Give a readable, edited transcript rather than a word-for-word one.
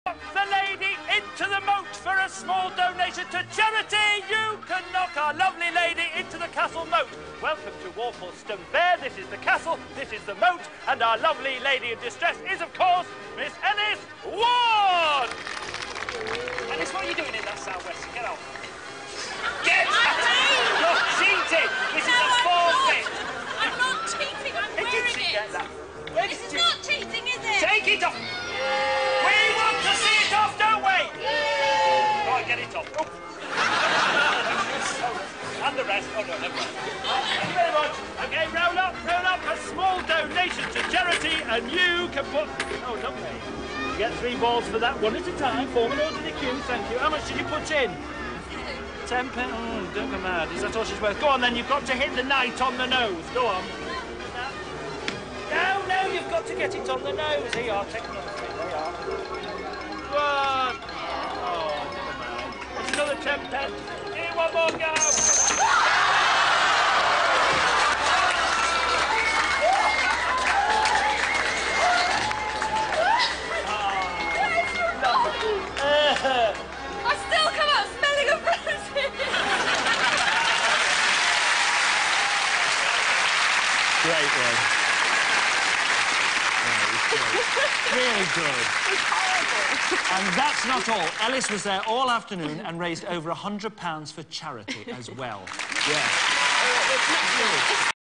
The lady into the moat for a small donation to charity. You can knock our lovely lady into the castle moat. Welcome to Walthamstow Fair. This is the castle, this is the moat, and our lovely lady in distress is, of course, Miss Ellis Ward. Ellis, what are you doing in that southwest? Get off. Get out! You're cheating. This is a forfeit. I'm not cheating. I'm wearing it. Get that? This is not cheating, is it? Take it off. We want to see it off, don't we? Right, get it off. Oh. And the rest. Oh, no, never mind. Thank you very much. OK, roll up. A small donation to charity, and you can put... Oh, lovely. You get 3 balls for that, one at a time. Form an orderly queue, thank you. How much did you put in? 10 pence. Oh, don't go mad. Is that all she's worth? Go on, then. You've got to hit the knight on the nose. Go on. No, you've got to get it on the nose. Here you are, take another 3. There you are. One. Oh, never mind. That's another 10 pence. Give it one more go. I still come out smelling of roses. Great one. Really good. It's horrible. And that's not all. Ellis was there all afternoon and raised over £100 for charity as well. Yes.